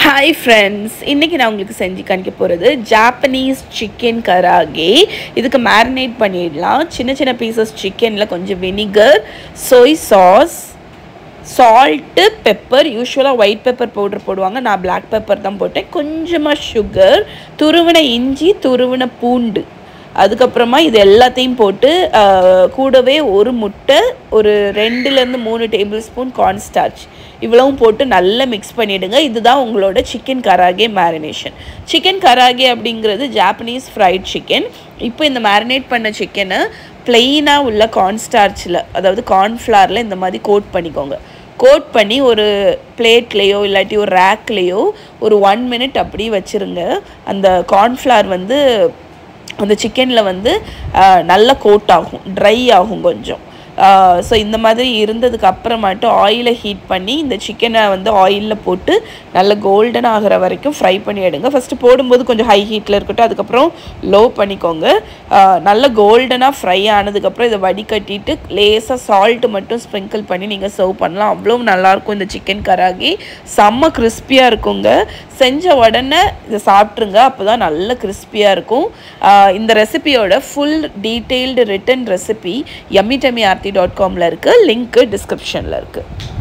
Hi friends, இன்னைக்கு நான் உங்களுக்கு செஞ்சு காண்பிக்க போறது ஜாப்பனீஸ் சிக்கன் கராகே. இதுக்கு மேரினேட் பண்ணிடலாம். சின்ன சின்ன பீசஸ் சிக்கன்ல கொஞ்சம் vinegar, soy sauce, salt, pepper, யூசுவலா ஒயிட் பெப்பர் பவுடர் போடுவாங்க. நான் black pepper தான் போட்டேன். கொஞ்சமா சுகர், துருவின இஞ்சி, துருவின பூண்டு. அதுக்கப்புறமா இது எல்லாத்தையும் போட்டு கூடவே ஒரு முட்டை, ஒரு 2 ல இருந்து 3 டேபிள் ஸ்பூன் கார்ன் ஸ்டார்ச் இவ்வளவும் போட்டு நல்லா மிக்ஸ் பண்ணிடுங்க. இதுதான் உங்களோட chicken karaage marination. Chicken karaage அப்படிங்கிறது ஜாப்பனீஸ் ஃப்ரைட் சிக்கன். இப்போ இந்த மேரினேட் பண்ண சிக்கனை பிளெயினாக உள்ள கார்ன் ஸ்டார்ச்சில், அதாவது கார்ன்ஃப்ளவரில் இந்த மாதிரி கோட் பண்ணிக்கோங்க. கோட் பண்ணி ஒரு பிளேட்லேயோ இல்லாட்டி ஒரு ரேக்லேயோ ஒரு 1 மினிட் அப்படியே வச்சுருங்க. அந்த கார்ன்ஃப்ளவர் வந்து அந்த சிக்கனில் வந்து நல்லா கோட் ஆகும், ட்ரை ஆகும் கொஞ்சம். ஸோ இந்த மாதிரி இருந்ததுக்கு அப்புறமாட்டும் ஆயிலை ஹீட் பண்ணி இந்த சிக்கனை வந்து ஆயிலில் போட்டு நல்லா கோல்டன் ஆகிற வரைக்கும் ஃப்ரை பண்ணி எடுங்க. ஃபஸ்ட்டு போடும்போது கொஞ்சம் ஹை ஹீட்டில் இருக்கட்டும், அதுக்கப்புறம் லோ பண்ணிக்கோங்க. நல்லா கோல்டனாக ஃப்ரை ஆனதுக்கப்புறம் இதை வடிகட்டிட்டு லேசாக சால்ட்டு மட்டும் ஸ்ப்ரிங்கிள் பண்ணி நீங்கள் சர்வ் பண்ணலாம். அவ்வளோ நல்லாயிருக்கும் இந்த சிக்கன் கராகி. செம்ம கிறிஸ்பியாக இருக்குங்க. செஞ்ச உடனே இதை சாப்பிட்ருங்க, அப்போ தான் நல்ல கிறிஸ்பியாக இருக்கும். இந்த ரெசிபியோட full detailed return recipe yummy.com இருக்குது. லிங்க்கு டிஸ்கிரிப்ஷனில் இருக்குது.